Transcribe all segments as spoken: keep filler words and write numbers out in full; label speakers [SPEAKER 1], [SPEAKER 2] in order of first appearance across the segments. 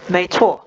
[SPEAKER 1] 没错。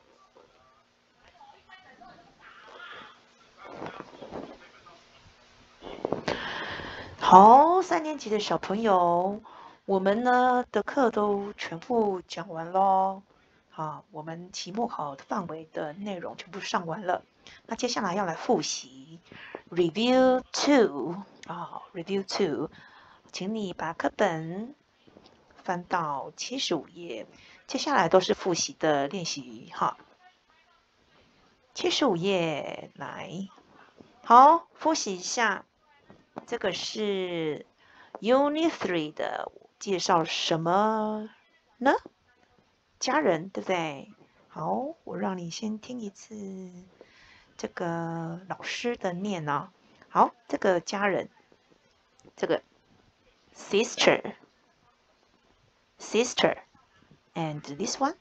[SPEAKER 1] 好，三年级的小朋友，我们呢的课都全部讲完咯。好，我们期末考范围的内容全部上完了。那接下来要来复习 Review Two 啊，Review Two，请你把课本翻到七十五页。接下来都是复习的练习哈。七十五页来，好，复习一下。这个是 Unit Three 的介绍什么呢？家人，对不对？好，我让你先听一次这个老师的念啊。好，这个家人，这个 sister sister and this one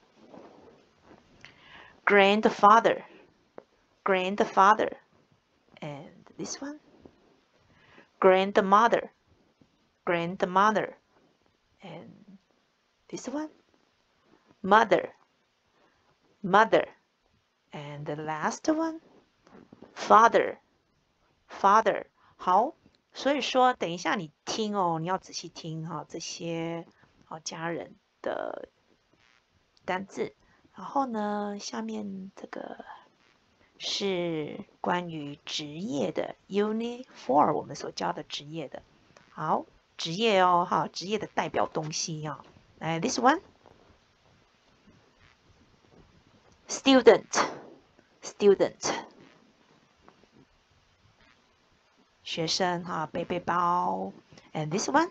[SPEAKER 1] grandfather grandfather and this one grandmother grandmother and this one mother mother and the last one father father 好，所以说等一下你听哦，你要仔细听哈、哦、这些好、哦、家人的单字，然后呢下面这个是关于职业的 Unit Four 我们所教的职业的，好职业哦哈，职业的代表东西啊、哦，来 this one student student 学生哈，背背包 and this one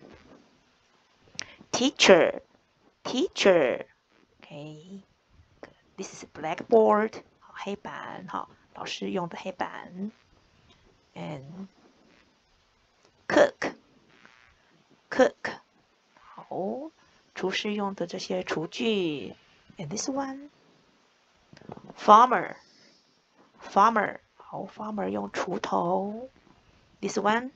[SPEAKER 1] teacher teacher okay this is blackboard 黑板哈，老师用的黑板 and cook cook 好，厨师用的这些厨具 and this one farmer farmer 好 farmer 用锄头 this one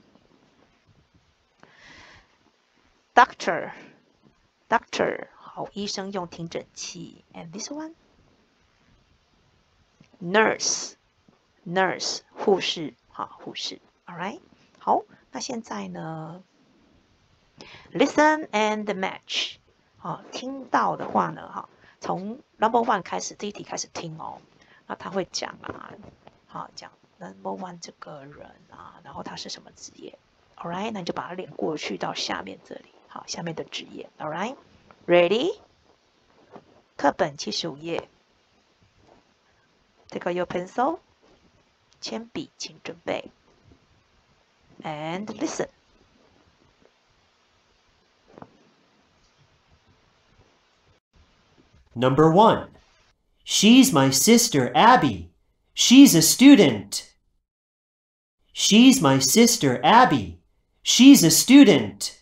[SPEAKER 1] doctor doctor 好，医生用听诊器 and this one nurse nurse 护士好，护士 alright 好，那现在呢 listen and match 好，听到的话呢哈，从 number one 开始，这一题开始听哦，那他会讲啊，好讲 number one 这个人啊，然后他是什么职业 alright 那你就把它连过去到下面这里，好，下面的职业 alright ready 课本七十五页 take out your pencil 铅笔请准备 and listen
[SPEAKER 2] Number one. She's my sister Abby. She's a student. She's my sister Abby. She's a student.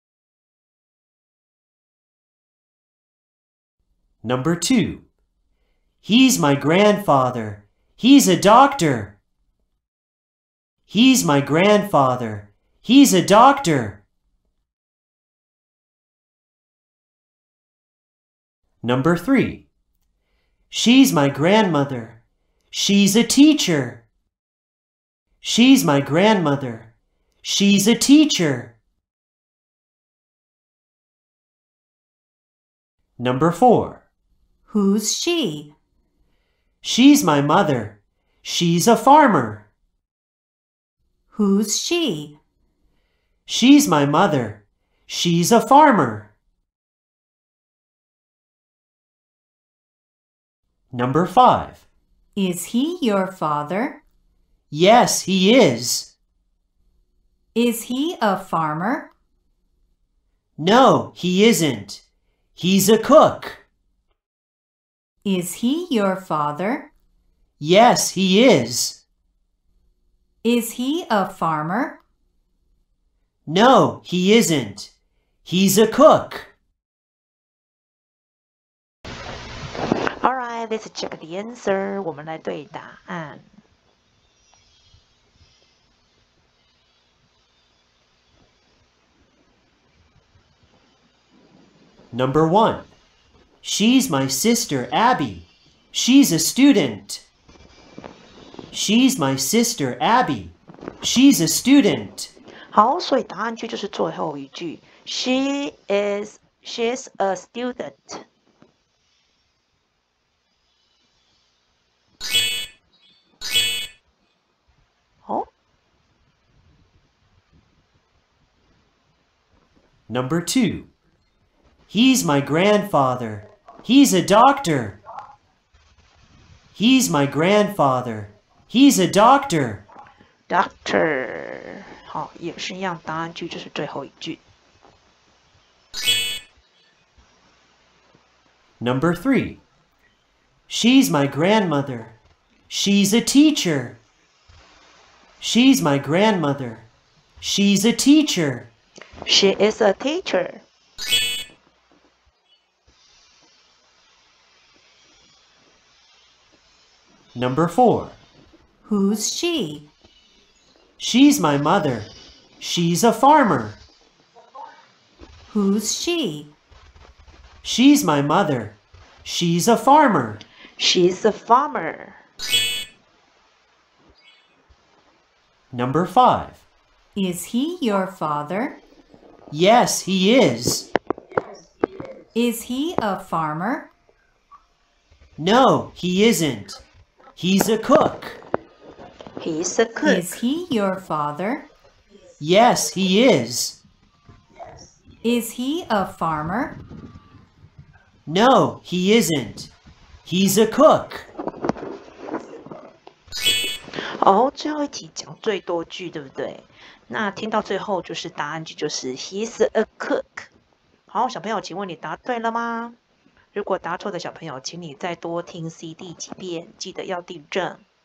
[SPEAKER 2] Number two. He's my grandfather. He's a doctor. He's my grandfather. He's a doctor. Number three. She's my grandmother. She's a teacher. She's my grandmother. She's a teacher. Number four.
[SPEAKER 3] Who's she?
[SPEAKER 2] She's my mother. She's a farmer.
[SPEAKER 3] Who's she?
[SPEAKER 2] She's my mother. She's a farmer. Number five.
[SPEAKER 3] Is he your father?
[SPEAKER 2] Yes, he is.
[SPEAKER 3] Is he a farmer?
[SPEAKER 2] No, he isn't. He's a cook.
[SPEAKER 3] Is he your father?
[SPEAKER 2] Yes, he is.
[SPEAKER 3] Is he a farmer?
[SPEAKER 2] No, he isn't. He's a cook.
[SPEAKER 1] Alright, let's check the answer. 我们来对答案。
[SPEAKER 2] Number one. She's my sister Abby. She's a student. She's my sister Abby. She's a student.
[SPEAKER 1] 好，所以答案句就是最后一句。She is, she's a student. 好
[SPEAKER 2] Number two. He's my grandfather. He's a doctor. He's my grandfather. He's a doctor.
[SPEAKER 1] Doctor. 好，也是一样，答案句就是最后一句。
[SPEAKER 2] Number three. She's my grandmother. She's a teacher. She's my grandmother. She's a teacher.
[SPEAKER 1] She is a teacher.
[SPEAKER 2] Number four.
[SPEAKER 3] Who's she?
[SPEAKER 2] She's my mother. She's a farmer.
[SPEAKER 3] Who's she?
[SPEAKER 2] She's my mother. She's a farmer.
[SPEAKER 1] She's a farmer.
[SPEAKER 2] Number five.
[SPEAKER 3] Is he your father?
[SPEAKER 2] Yes, he is.
[SPEAKER 3] Is he a farmer?
[SPEAKER 2] No, he isn't. He's a cook.
[SPEAKER 1] He's a cook.
[SPEAKER 3] Is he your father?
[SPEAKER 2] Yes, he is.
[SPEAKER 3] Is he a farmer?
[SPEAKER 2] No, he isn't. He's a cook.
[SPEAKER 1] 哦，最后一题讲最多句，对不对？那听到最后就是答案句就是 He's a cook。好，小朋友，请问你答对了吗？如果答错的小朋友，请你再多听 C D 几遍，记得要订正。